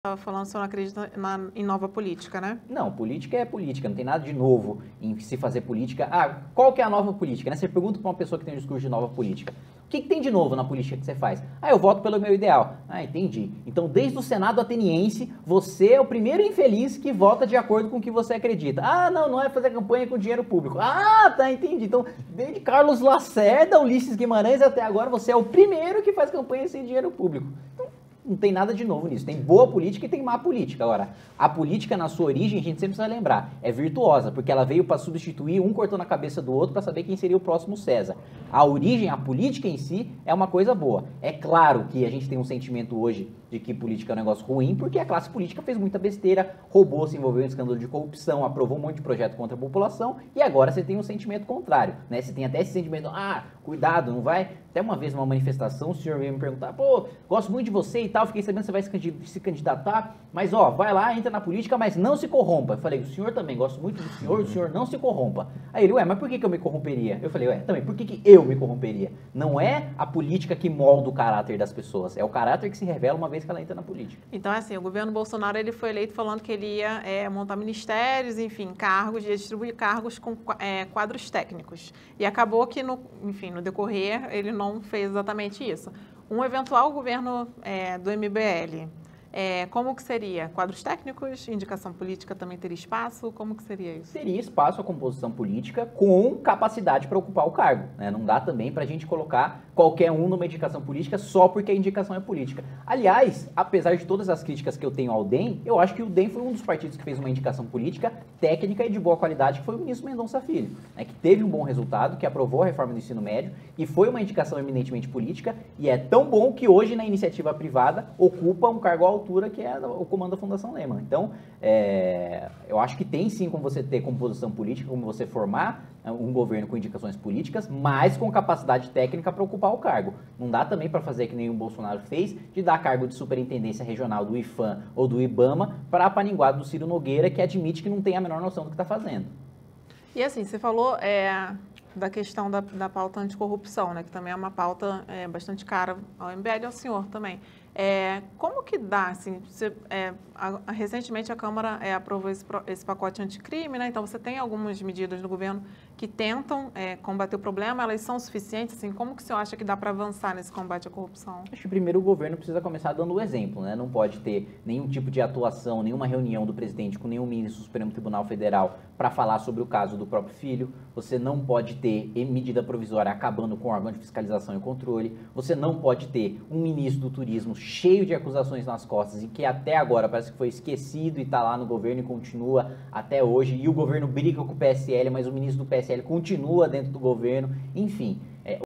Estava falando, você não acredita em nova política, né? Não, política é política, não tem nada de novo em se fazer política. Ah, qual que é a nova política, né? Você pergunta para uma pessoa que tem um discurso de nova política. O que tem de novo na política que você faz? Ah, eu voto pelo meu ideal. Ah, entendi. Então, desde o Senado ateniense, você é o primeiro infeliz que vota de acordo com o que você acredita. Ah, não é fazer campanha com dinheiro público. Ah, tá, entendi. Então, desde Carlos Lacerda, Ulisses Guimarães até agora, você é o primeiro que faz campanha sem dinheiro público. Então, não tem nada de novo nisso. Tem boa política e tem má política. Agora, a política na sua origem, a gente sempre precisa lembrar, é virtuosa, porque ela veio para substituir, um cortou na cabeça do outro para saber quem seria o próximo César. A origem, a política em si, é uma coisa boa. É claro que a gente tem um sentimento hoje de que política é um negócio ruim, porque a classe política fez muita besteira, roubou, se envolveu em escândalo de corrupção, aprovou um monte de projeto contra a população, e agora você tem um sentimento contrário, né? Você tem até esse sentimento, cuidado, não vai... Até uma vez numa manifestação, o senhor veio me perguntar, pô, gosto muito de você e tal, fiquei sabendo que você vai se candidatar, mas ó, vai lá, entra na política, mas não se corrompa. Eu falei, o senhor também, gosto muito do senhor, o senhor não se corrompa. Aí ele, mas por que eu me corromperia? Eu falei, também, por que eu me corromperia? Não é a política que molda o caráter das pessoas, é o caráter que se revela uma vez que ela entra na política. Então, assim, o governo Bolsonaro, ele foi eleito falando que ele ia montar ministérios, enfim, cargos, ia distribuir cargos com quadros técnicos. E acabou que, no decorrer, ele não fez exatamente isso. Um eventual governo do MBL, como que seria? Quadros técnicos, indicação política também teria espaço? Como que seria isso? Teria espaço a composição política com capacidade para ocupar o cargo, né? Não dá também para a gente colocar qualquer um numa indicação política só porque a indicação é política. Aliás, apesar de todas as críticas que eu tenho ao DEM, eu acho que o DEM foi um dos partidos que fez uma indicação política técnica e de boa qualidade, que foi o ministro Mendonça Filho, né? Que teve um bom resultado, que aprovou a reforma do ensino médio e foi uma indicação eminentemente política, e é tão bom que hoje na iniciativa privada ocupa um cargo à altura que é o comando da Fundação Lehman. Então, eu acho que tem sim como você ter composição política, como você formar um governo com indicações políticas, mas com capacidade técnica para ocupar o cargo. Não dá também para fazer que nem o Bolsonaro fez, de dar cargo de superintendência regional do IFAM ou do IBAMA para a paniguada do Ciro Nogueira, que admite que não tem a menor noção do que está fazendo. E assim, você falou da questão da pauta anticorrupção, né, que também é uma pauta bastante cara ao MBL e ao senhor também. Como que dá, assim, recentemente a Câmara aprovou esse pacote anticrime, né, então você tem algumas medidas do governo que tentam combater o problema, elas são suficientes, assim, como que o senhor acha que dá para avançar nesse combate à corrupção? Acho que primeiro o governo precisa começar dando o exemplo, né, não pode ter nenhum tipo de atuação, nenhuma reunião do presidente com nenhum ministro do Supremo Tribunal Federal para falar sobre o caso do próprio filho, você não pode ter medida provisória acabando com o órgão de fiscalização e controle, você não pode ter um ministro do turismo cheio de acusações nas costas e que até agora parece que foi esquecido e está lá no governo e continua até hoje, e o governo briga com o PSL, mas o ministro do PSL continua dentro do governo, enfim.